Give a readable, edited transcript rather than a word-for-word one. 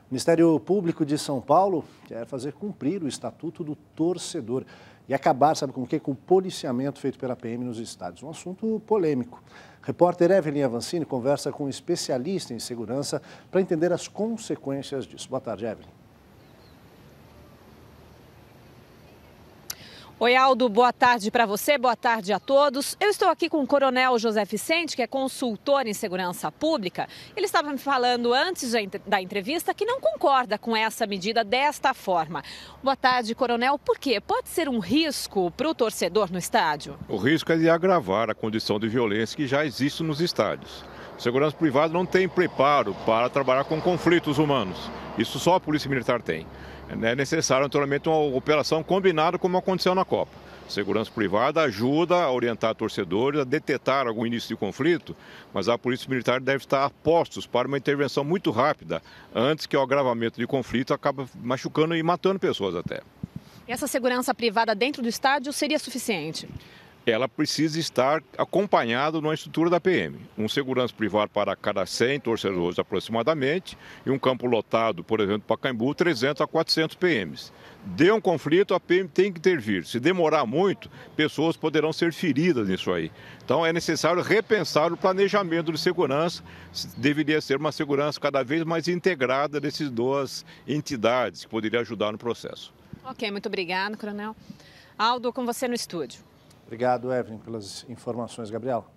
O Ministério Público de São Paulo quer fazer cumprir o Estatuto do Torcedor e acabar, sabe com o quê? Com o policiamento feito pela PM nos estádios. Um assunto polêmico. Repórter Evelyn Avancini conversa com um especialista em segurança para entender as consequências disso. Boa tarde, Evelyn. Oi, Aldo, boa tarde para você, boa tarde a todos. Eu estou aqui com o Coronel José Vicente, que é consultor em segurança pública. Ele estava me falando antes da entrevista que não concorda com essa medida desta forma. Boa tarde, Coronel. Por quê? Pode ser um risco para o torcedor no estádio? O risco é de agravar a condição de violência que já existe nos estádios. A segurança privada não tem preparo para trabalhar com conflitos humanos. Isso só a Polícia Militar tem. É necessário, naturalmente, uma operação combinada como aconteceu na Copa. A segurança privada ajuda a orientar torcedores a detectar algum início de conflito, mas a Polícia Militar deve estar a postos para uma intervenção muito rápida, antes que o agravamento de conflito acabe machucando e matando pessoas até. E essa segurança privada dentro do estádio seria suficiente? Ela precisa estar acompanhada numa estrutura da PM. Um segurança privado para cada 100 torcedores aproximadamente e um campo lotado, por exemplo, Pacaembu, 300 a 400 PMs. Deu um conflito, a PM tem que intervir. Se demorar muito, pessoas poderão ser feridas nisso aí. Então é necessário repensar o planejamento de segurança. Deveria ser uma segurança cada vez mais integrada dessas duas entidades que poderia ajudar no processo. Ok, muito obrigado, Coronel. Aldo, com você no estúdio. Obrigado, Evelyn, pelas informações. Gabriel.